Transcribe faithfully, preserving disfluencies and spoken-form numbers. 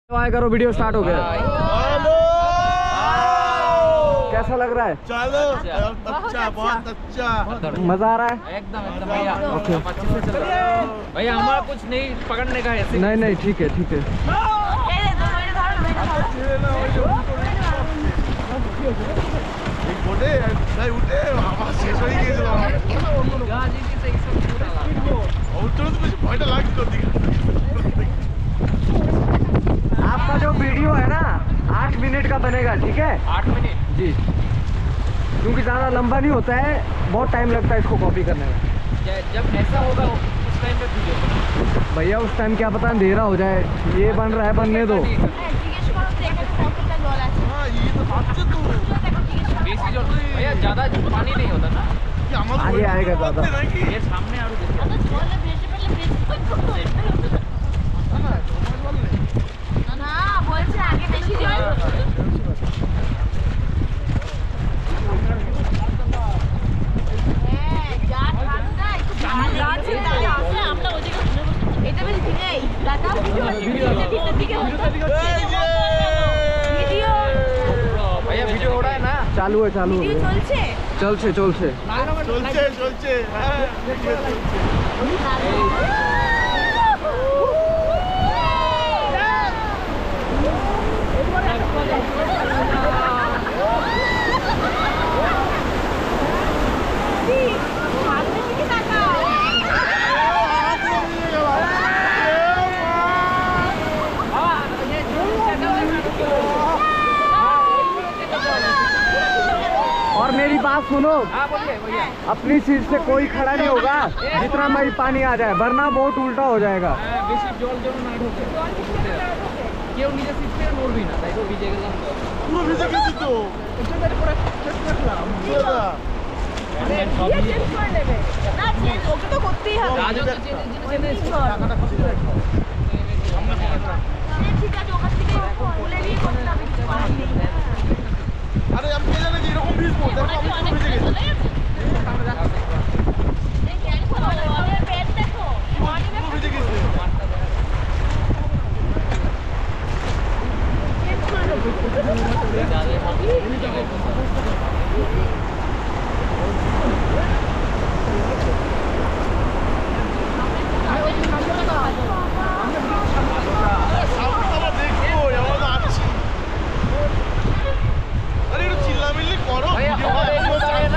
आए करो, video start हो गया। कैसा लग रहा है? चलो अच्छा, बहुत अच्छा, मजा आ रहा है? एकदम एकदम भैया। ओके अच्छे से चल रहा है भैया। हमारा कुछ नहीं पकड़ने का है। नहीं नहीं ठीक है ठीक है। उठे आवाज শেষ হয়ে গিয়েছিল আমার। ভয়টা লাগছিল। आपका जो वीडियो है ना आठ मिनट का बनेगा, ठीक है? आठ मिनट जी, क्योंकि ज़्यादा लंबा नहीं होता है, बहुत टाइम लगता है इसको कॉपी करने में। जब ऐसा होगा उस टाइम पे वीडियो भैया उस टाइम क्या पता अंधेरा हो जाए। ये बन रहा है, बनने दो। भैया ज़्यादा पानी नहीं होता ना, आगे आएगा ज़्यादा। ये सामने और भैया वीडियो हो रहा है ना? चालू है चालू है। চলছে चलছে चलছে চলছে চলছে হ্যাঁ और मेरी बात सुनो, हाँ बोलिए भैया। अपनी सीट से कोई खड़ा नहीं होगा जितना मई पानी आ जाए, वरना बोट उल्टा हो जाएगा। বেশি জল যেন না ঢোকে, কেউ নিজে সিট থেকে নড়বি না, তাই তো ভিজে গেলাম। পুরো ভিজে গেছি তো। চেঞ্জ করে নেবে না, চেঞ্জ ওকে তো করতেই হবে। রাজও তো চেঞ্জ চেঞ্জ